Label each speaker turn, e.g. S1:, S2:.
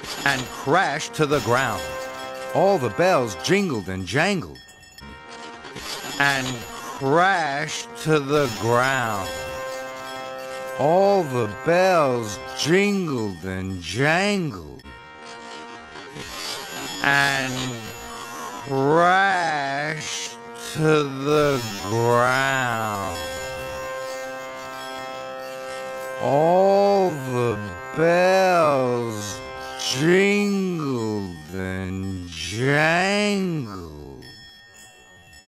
S1: and crashed to the ground. All the bells jingled and jangled and crashed to the ground. All the bells jingled and jangled and crashed to the ground. All the bells jingled and jangled